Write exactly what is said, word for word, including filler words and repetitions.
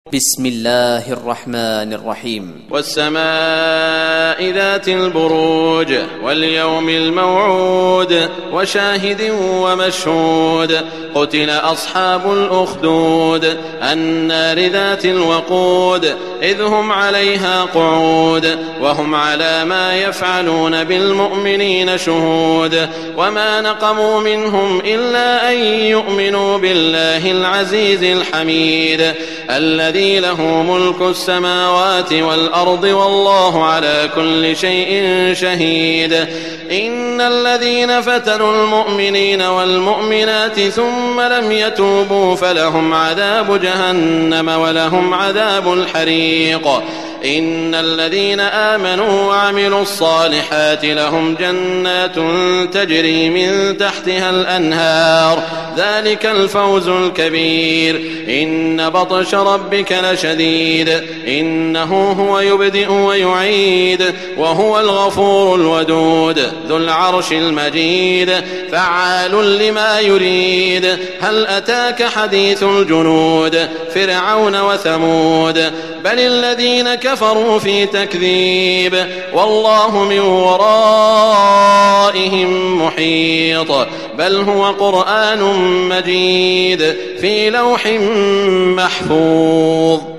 بسم الله الرحمن الرحيم. والسماء ذات البروج واليوم الموعود وشاهد ومشهود قتل أصحاب الأخدود النار ذات الوقود إذ هم عليها قعود وهم على ما يفعلون بالمؤمنين شهود وما نقموا منهم إلا أن يؤمنوا بالله العزيز الحميد الذي له ملك السماوات والأرض والله على كل شيء شهيد. إن الذين فتنوا المؤمنين والمؤمنات ثم لم يتوبوا فلهم عذاب جهنم ولهم عذاب الحريق. إن الذين آمنوا وعملوا الصالحات لهم جنات تجري من تحتها الأنهار ذلك الفوز الكبير. إن بطش ربك لشديد إنه هو يبدئ ويعيد وهو الغفور الودود ذو العرش المجيد فعال لما يريد. هل أتاك حديث الجنود فرعون وثمود بل الذين كفروا في تكذيب والله من ورائهم محيط بل هو قرآن مجيد في لوح محفوظ.